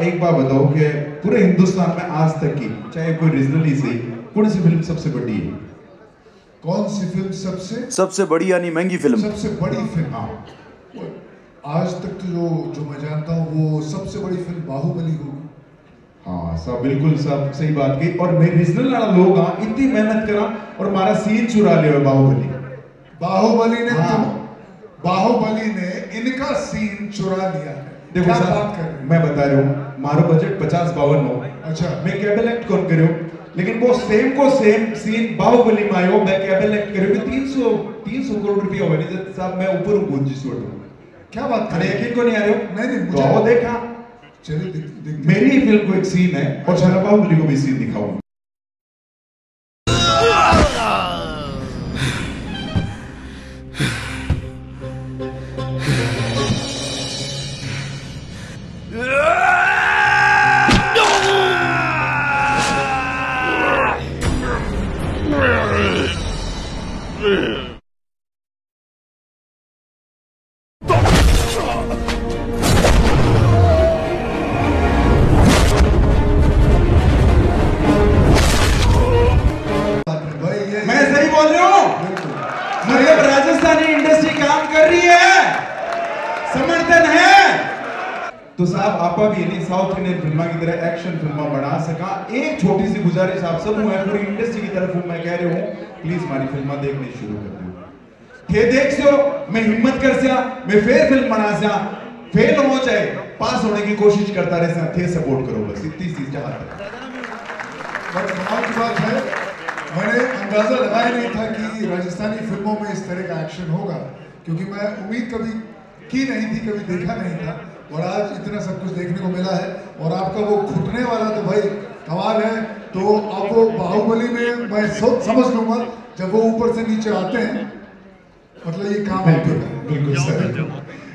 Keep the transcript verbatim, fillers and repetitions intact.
एक बात बताओ कि पूरे हिंदुस्तान में आज तक की चाहे कोई रीजनली सही कौन सी फिल्म सबसे बड़ी है? कौन सी फिल्म सबसे सबसे बड़ी यानी महंगी फिल्म? सबसे बड़ी फिल्म, हाँ आज तक तो जो जो मैं जानता हूँ वो सबसे बड़ी फिल्म बाहुबली होगी। हाँ सब बिल्कुल सब सही बात की। और मैं रीजनल वाला लोग हाँ इतनी मेहनत करा और हमारा सीन चुरा लिया बाहुबली बाहुबली ने हाँ। तो बाहुबली ने इनका सीन चुरा लिया है। देखो क्या सर, बात कर रहे हैं? मैं बता रहा हूँ मारो बजट पचास बावन हो। अच्छा मैं केबल एक्ट कौन करो लेकिन वो सेम को सेम सीन बाहुबली में आयो मैं केबल एक्ट करो तीन सौ तीन सौ करोड़ रुपया होगा नहीं साहब मैं ऊपर हूँ गुंजी छोड़ क्या बात कर अरे रहे हैं? यकीन को नहीं आ रहे हो? नहीं नहीं तो आओ मुझे देखा चलिए देख, देख, मेरी ही फिल्म को एक सीन है और मैं बाहुबली को भी सीन दिखाऊंगा। मैं सही बोल रहा हूँ? मतलब राजस्थानी इंडस्ट्री काम कर रही है, समर्थन है तो साहब आपा भी नहीं साउथ इंडियन फिल्मा की तरह एक्शन फिल्मा बना सका। एक छोटी सी गुजारिश आप सब है पूरी इंडस्ट्री की तरफ मैं कह रहा हूँ प्लीज हमारी फिल्मा देखनी शुरू कर दो। थे देख सो मैं हिम्मत कर सिया मैं फिर फिल्म बना सिया फेल हो चाहे पास होने की कोशिश करता रहे थे सपोर्ट करो बस इतनी चीज चाहता बस कमाल की बात है। मैंने अंदाजा लगाया नहीं था कि राजस्थानी फिल्मों में इस तरह का एक्शन होगा क्योंकि मैं उम्मीद कभी की नहीं थी, कभी देखा नहीं था और आज इतना सब कुछ देखने को मिला है। और आपका वो घुटने वाला तो भाई कमाल है। तो अब वो बाहुबली में मैं सोच समझ लूंगा जब वो ऊपर से नीचे आते हैं मतलब ये काम बिल्कुल बिल्कुल सर।